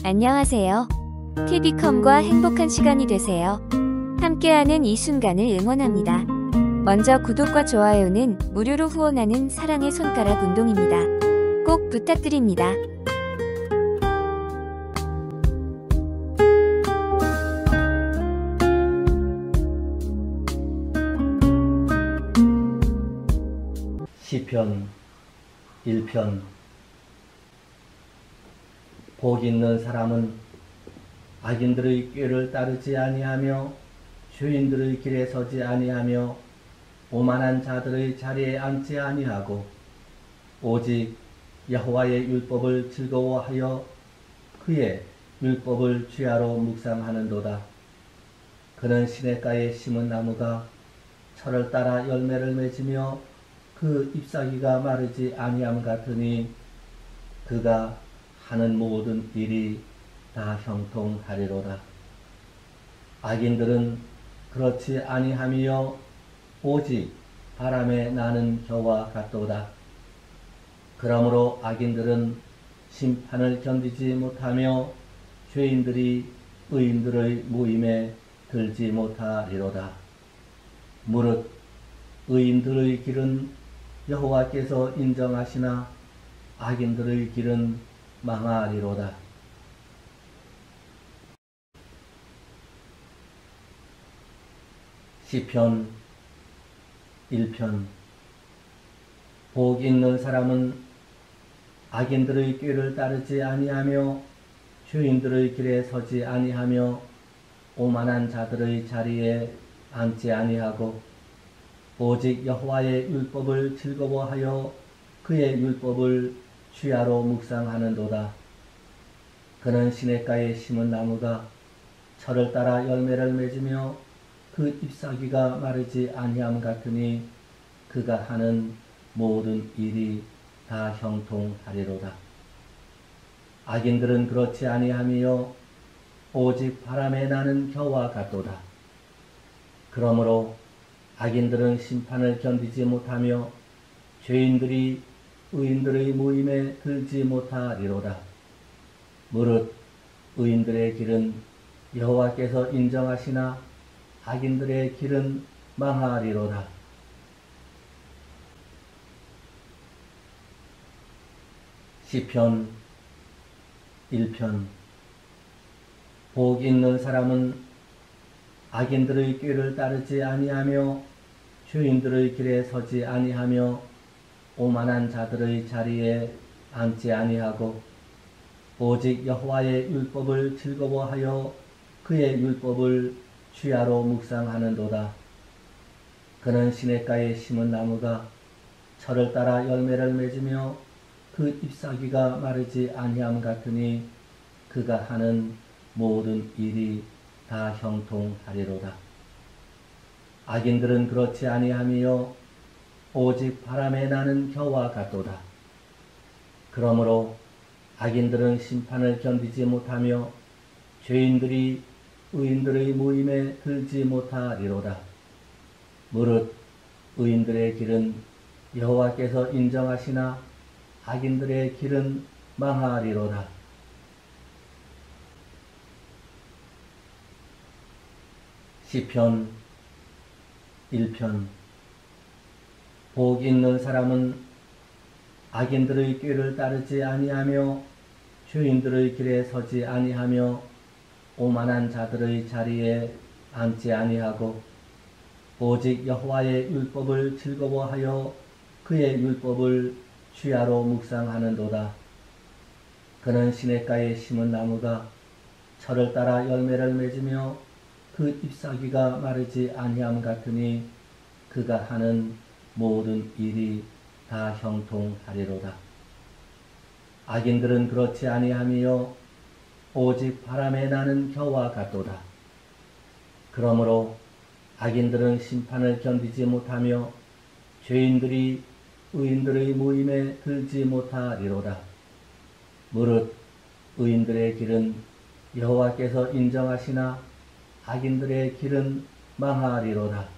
안녕하세요. TV컴과 행복한 시간이 되세요. 함께하는 이 순간을 응원합니다. 먼저 구독과 좋아요는 무료로 후원하는 사랑의 손가락 운동입니다. 꼭 부탁드립니다. 시편 1편. 복 있는 사람은 악인들의 꾀를 따르지 아니하며 죄인들의 길에 서지 아니하며 오만한 자들의 자리에 앉지 아니하고 오직 여호와의 율법을 즐거워하여 그의 율법을 주야로 묵상하는도다. 그는 시냇가에 심은 나무가 철을 따라 열매를 맺으며 그 잎사귀가 마르지 아니함 같으니 그가 하는 모든 일이 다 형통하리로다. 악인들은 그렇지 아니하며 오직 바람에 나는 겨와 같도다. 그러므로 악인들은 심판을 견디지 못하며 죄인들이 의인들의 모임에 들지 못하리로다. 무릇 의인들의 길은 여호와께서 인정하시나 악인들의 길은 망하리로다. 시편 1편. 복 있는 사람은 악인들의 꾀를 따르지 아니하며 죄인들의 길에 서지 아니하며 오만한 자들의 자리에 앉지 아니하고 오직 여호와의 율법을 즐거워하여 그의 율법을 주야로 묵상하는도다. 그는 시냇가에 심은 나무가 철을 따라 열매를 맺으며 그 잎사귀가 마르지 아니함 같으니 그가 하는 모든 일이 다 형통하리로다. 악인들은 그렇지 아니하며 오직 바람에 나는 겨와 같도다. 그러므로 악인들은 심판을 견디지 못하며 죄인들이 의인들의 모임에 들지 못하리로다. 무릇 의인들의 길은 여호와께서 인정하시나 악인들의 길은 망하리로다. 시편 1편. 복 있는 사람은 악인들의 꾀를 따르지 아니하며 죄인들의 길에 서지 아니하며 오만한 자들의 자리에 앉지 아니하고 오직 여호와의 율법을 즐거워하여 그의 율법을 주야로 묵상하는도다. 그는 시냇가에 심은 나무가 철을 따라 열매를 맺으며 그 잎사귀가 마르지 아니함 같으니 그가 하는 모든 일이 다 형통하리로다. 악인들은 그렇지 아니하며 오직 바람에 나는 겨와 같도다. 그러므로 악인들은 심판을 견디지 못하며 죄인들이 의인들의 모임에 들지 못하리로다. 무릇 의인들의 길은 여호와께서 인정하시나 악인들의 길은 망하리로다. 시편 1편. 복 있는 사람은 악인들의 꾀를 따르지 아니하며 죄인들의 길에 서지 아니하며 오만한 자들의 자리에 앉지 아니하고 오직 여호와의 율법을 즐거워하여 그의 율법을 주야로 묵상하는도다. 그는 시냇가에 심은 나무가 철을 따라 열매를 맺으며 그 잎사귀가 마르지 아니함 같으니 그가 하는 모든 일이 다 형통하리로다. 악인들은 그렇지 아니하며 오직 바람에 나는 겨와 같도다. 그러므로 악인들은 심판을 견디지 못하며 죄인들이 의인들의 모임에 들지 못하리로다. 무릇 의인들의 길은 여호와께서 인정하시나 악인들의 길은 망하리로다.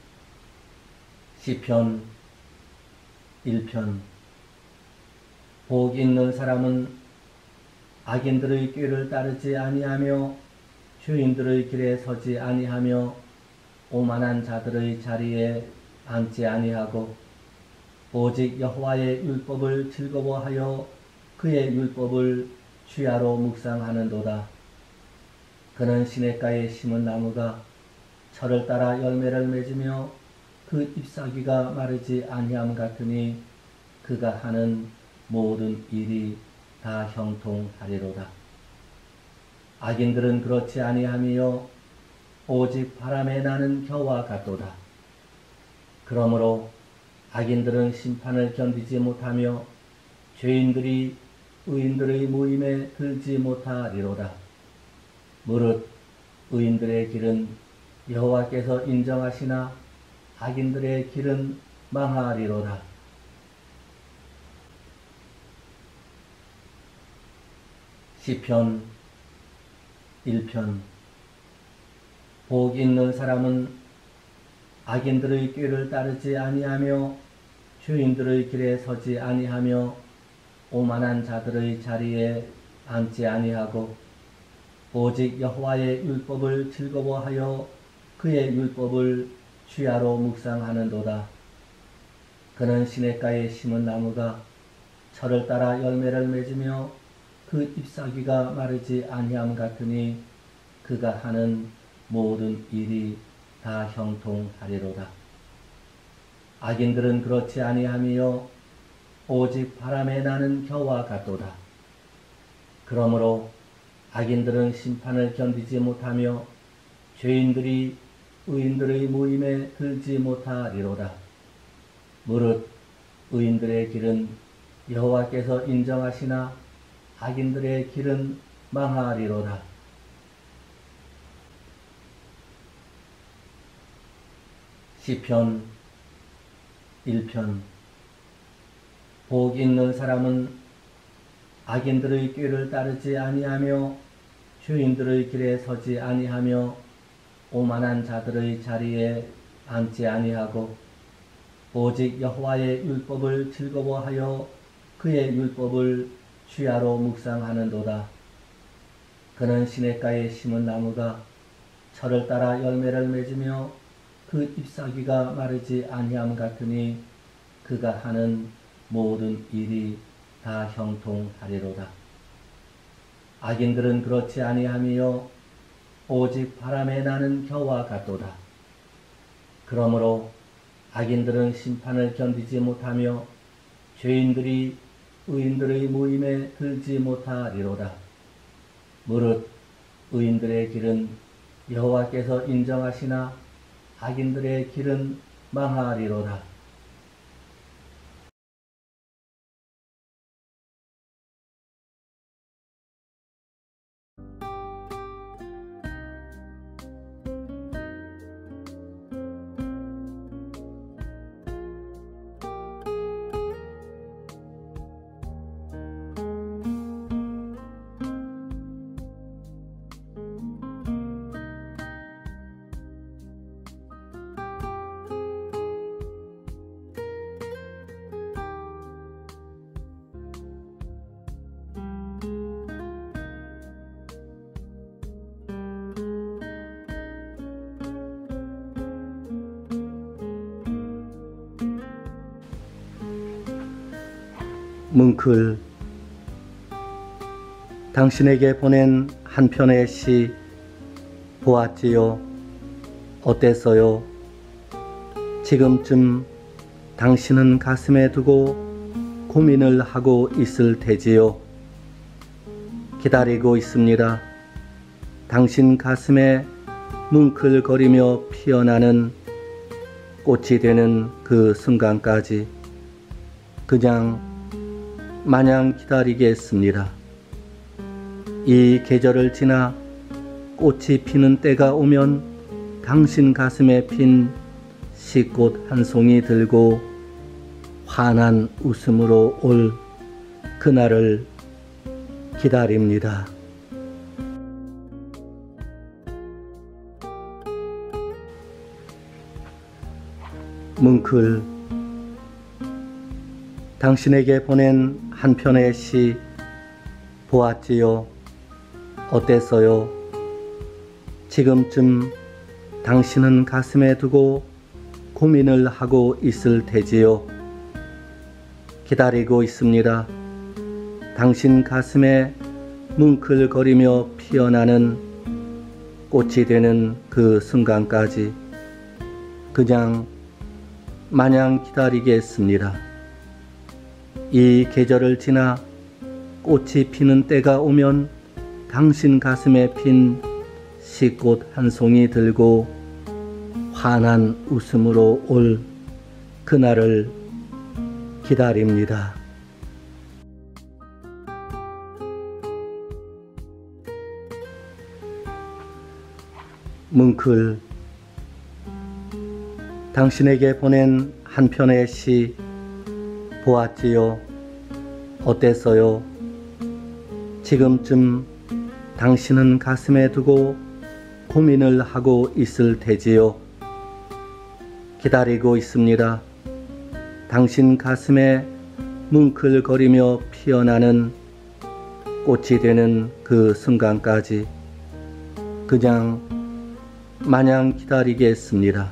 시편 1편. 복 있는 사람은 악인들의 꾀를 따르지 아니하며 죄인들의 길에 서지 아니하며 오만한 자들의 자리에 앉지 아니하고 오직 여호와의 율법을 즐거워하여 그의 율법을 주야로 묵상하는도다. 그는 시냇가에 심은 나무가 철을 따라 열매를 맺으며 그 잎사귀가 마르지 아니함 같으니 그가 하는 모든 일이 다 형통하리로다. 악인들은 그렇지 아니하며 오직 바람에 나는 겨와 같도다. 그러므로 악인들은 심판을 견디지 못하며 죄인들이 의인들의 모임에 들지 못하리로다. 무릇 의인들의 길은 여호와께서 인정하시나 악인들의 길은 망하리로다. 시편 1편. 복 있는 사람은 악인들의 꾀를 따르지 아니하며 죄인들의 길에 서지 아니하며 오만한 자들의 자리에 앉지 아니하고 오직 여호와의 율법을 즐거워하여 그의 율법을 주야로 묵상하는도다. 그는 시냇가에 심은 나무가 철을 따라 열매를 맺으며 그 잎사귀가 마르지 아니함 같으니 그가 하는 모든 일이 다 형통하리로다. 악인들은 그렇지 아니하며 오직 바람에 나는 겨와 같도다. 그러므로 악인들은 심판을 견디지 못하며 죄인들이 의인들의 모임에 들지 못하리로다. 무릇 의인들의 길은 여호와께서 인정하시나 악인들의 길은 망하리로다. 시편 1편. 복 있는 사람은 악인들의 꾀를 따르지 아니하며 죄인들의 길에 서지 아니하며 오만한 자들의 자리에 앉지 아니하고 오직 여호와의 율법을 즐거워하여 그의 율법을 주야로 묵상하는도다. 그는 시냇가에 심은 나무가 철을 따라 열매를 맺으며 그 잎사귀가 마르지 아니함 같으니 그가 하는 모든 일이 다 형통하리로다. 악인들은 그렇지 아니하며 오직 바람에 나는 겨와 같도다. 그러므로 악인들은 심판을 견디지 못하며 죄인들이 의인들의 모임에 들지 못하리로다. 무릇 의인들의 길은 여호와께서 인정하시나 악인들의 길은 망하리로다. 뭉클. 당신에게 보낸 한 편의 시 보았지요? 어땠어요? 지금쯤 당신은 가슴에 두고 고민을 하고 있을 테지요. 기다리고 있습니다. 당신 가슴에 뭉클거리며 피어나는 꽃이 되는 그 순간까지 그냥 마냥 기다리겠습니다. 이 계절을 지나 꽃이 피는 때가 오면 당신 가슴에 핀 시꽃 한 송이 들고 환한 웃음으로 올 그날을 기다립니다. 뭉클. 당신에게 보낸 한 편의 시 보았지요? 어땠어요? 지금쯤 당신은 가슴에 두고 고민을 하고 있을 테지요. 기다리고 있습니다. 당신 가슴에 뭉클거리며 피어나는 꽃이 되는 그 순간까지 그냥 마냥 기다리겠습니다. 이 계절을 지나 꽃이 피는 때가 오면 당신 가슴에 핀 시꽃 한 송이 들고 환한 웃음으로 올 그날을 기다립니다. 뭉클. 당신에게 보낸 한 편의 시 보았지요? 어땠어요? 지금쯤 당신은 가슴에 두고 고민을 하고 있을 테지요. 기다리고 있습니다. 당신 가슴에 뭉클거리며 피어나는 꽃이 되는 그 순간까지 그냥 마냥 기다리겠습니다.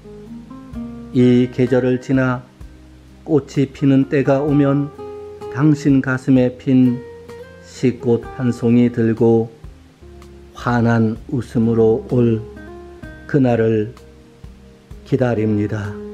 이 계절을 지나 꽃이 피는 때가 오면 당신 가슴에 핀 시꽃 한 송이 들고 환한 웃음으로 올 그날을 기다립니다.